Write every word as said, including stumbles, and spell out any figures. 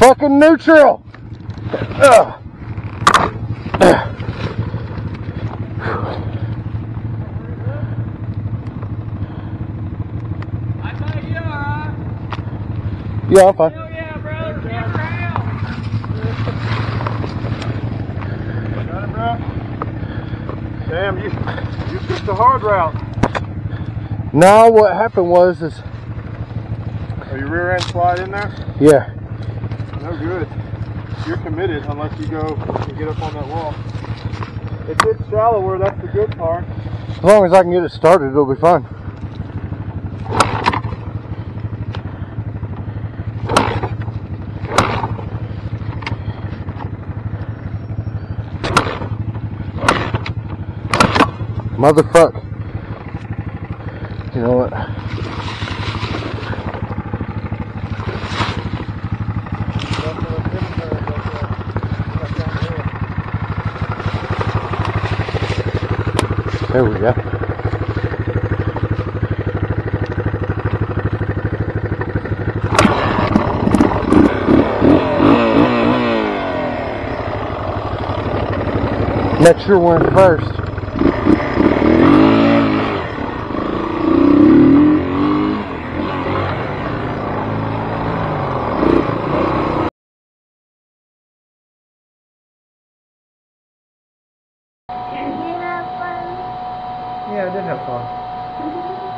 fucking neutral. Ugh. Yeah, I'm fine. Hell yeah, brother. Get around. Got it, bro? Damn, you, you took the hard route. Now what happened was is... Are you rear end slide in there? Yeah. No good. You're committed unless you go and get up on that wall. If it's shallower, that's the good part. As long as I can get it started, it'll be fine. Motherfuck. You know what? There we go. Make sure we're in first. Did you have fun? Yeah, I did have fun.